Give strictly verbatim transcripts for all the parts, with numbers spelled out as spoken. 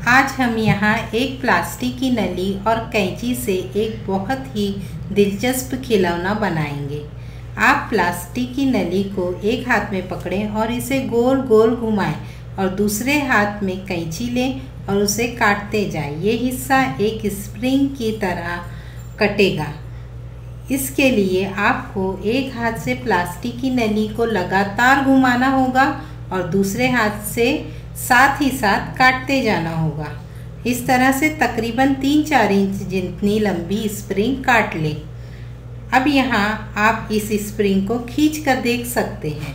आज हम यहाँ एक प्लास्टिक की नली और कैंची से एक बहुत ही दिलचस्प खिलौना बनाएंगे। आप प्लास्टिक की नली को एक हाथ में पकड़ें और इसे गोल गोल घुमाएं और दूसरे हाथ में कैंची लें और उसे काटते जाएं। ये हिस्सा एक स्प्रिंग की तरह कटेगा। इसके लिए आपको एक हाथ से प्लास्टिक की नली को लगातार घुमाना होगा और दूसरे हाथ से साथ ही साथ काटते जाना होगा। इस तरह से तकरीबन तीन चार इंच जितनी लंबी स्प्रिंग काट लें। अब यहाँ आप इस स्प्रिंग को खींच कर देख सकते हैं।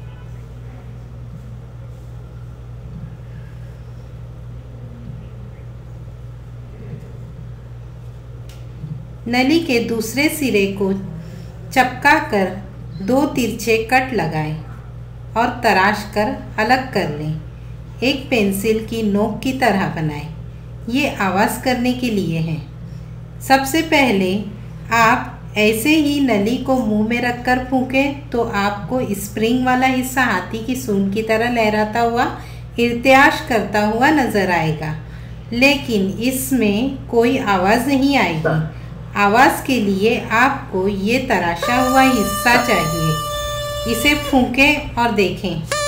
नली के दूसरे सिरे को चपका कर दो तिरछे कट लगाएं और तराश कर अलग कर लें। एक पेंसिल की नोक की तरह बनाएं। ये आवाज़ करने के लिए है। सबसे पहले आप ऐसे ही नली को मुंह में रखकर फूंकें तो आपको स्प्रिंग वाला हिस्सा हाथी की सूंड की तरह लहराता हुआ इर्त्याश करता हुआ नज़र आएगा, लेकिन इसमें कोई आवाज़ नहीं आएगी। आवाज़ के लिए आपको ये तराशा हुआ हिस्सा चाहिए। इसे फूंकें और देखें।